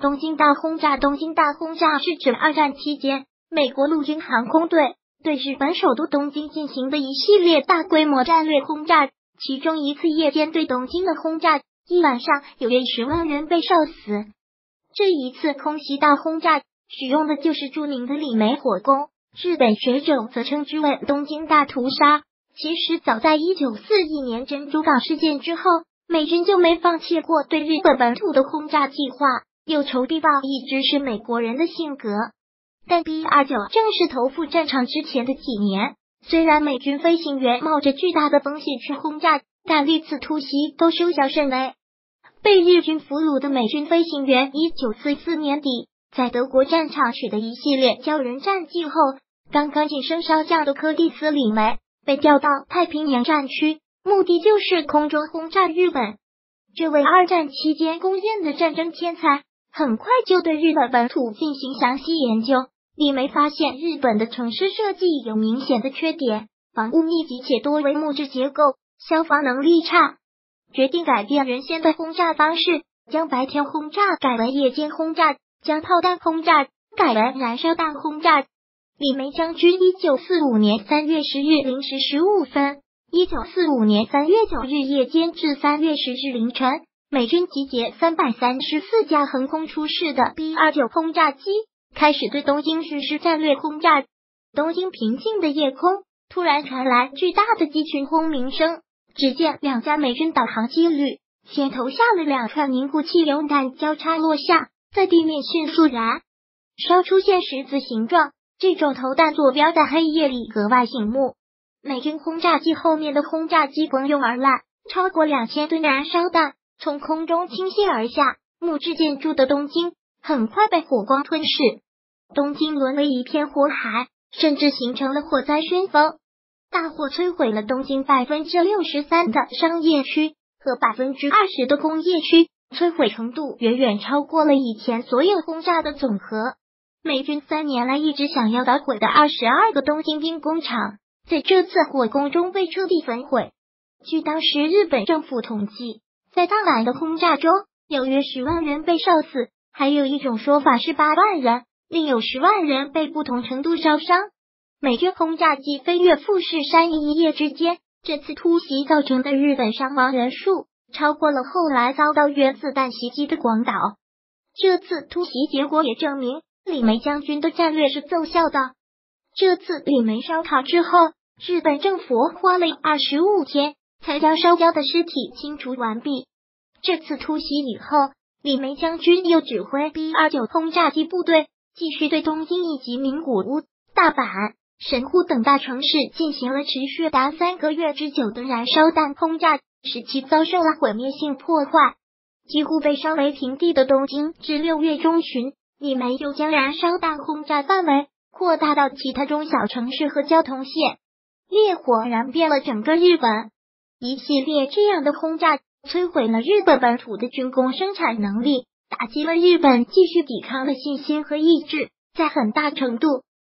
东京大轰炸。东京大轰炸是指二战期间美国陆军航空队对日本首都东京进行的一系列大规模战略轰炸，其中一次夜间对东京的轰炸，一晚上有约10万人被烧死。这一次空袭大轰炸使用的就是著名的李梅火攻，日本学者则称之为东京大屠杀。其实早在1941年珍珠港事件之后，美军就没放弃过对日本本土的轰炸计划，有仇必报一直是美国人的性格。但 B-29正式投赴战场之前的几年，虽然美军飞行员冒着巨大的风险去轰炸，但历次突袭都收效甚微。被日军俘虏的美军飞行员1944年底在德国战场取得一系列骄人战绩后，刚刚晋升少将的柯蒂斯·李梅被调到太平洋战区，目的就是空中轰炸日本。这位二战期间公认的战争天才，很快就对日本本土进行详细研究。李梅发现日本的城市设计有明显的缺点，房屋密集且多为木质结构，消防能力差，决定改变原先的轰炸方式，将白天轰炸改为夜间轰炸，将炮弹轰炸改为燃烧弹轰炸。李梅将军1945年3月10日0时15分 ,1945 年3月9日夜间至3月10日凌晨，美军集结334架横空出世的 B-29轰炸机，开始对东京实施战略轰炸。东京平静的夜空突然传来巨大的机群轰鸣声，只见2架美军导航机旅先投下了2串凝固汽油弹，交叉落下，在地面迅速燃烧出现十字形状。这种投弹坐标在黑夜里格外醒目。美军轰炸机后面的轰炸机蜂拥而来，超过2000吨燃烧弹从空中倾泻而下，木质建筑的东京很快被火光吞噬，东京沦为一片火海，甚至形成了火灾旋风。大火摧毁了东京63%的商业区和20%的工业区，摧毁程度远远超过了以前所有轰炸的总和。美军3年来一直想要捣毁的22个东京兵工厂，在这次火攻中被彻底焚毁。据当时日本政府统计，在当晚的轰炸中，有约10万人被烧死，还有一种说法是8万人，另有10万人被不同程度烧伤。美军轰炸机飞越富士山一夜之间，这次突袭造成的日本伤亡人数超过了后来遭到原子弹袭击的广岛。这次突袭结果也证明李梅将军的战略是奏效的。这次李梅烧烤之后，日本政府花了25天才将烧焦的尸体清除完毕。这次突袭以后，李梅将军又指挥 B-29轰炸机部队继续对东京以及名古屋、大阪、神户等大城市进行了持续达3个月之久的燃烧弹轰炸，使其遭受了毁灭性破坏。几乎被烧为平地的东京，至6月中旬，李梅又将燃烧弹轰炸范围扩大到其他中小城市和交通线，烈火燃遍了整个日本。一系列这样的轰炸摧毁了日本本土的军工生产能力，打击了日本继续抵抗的信心和意志，在很大程度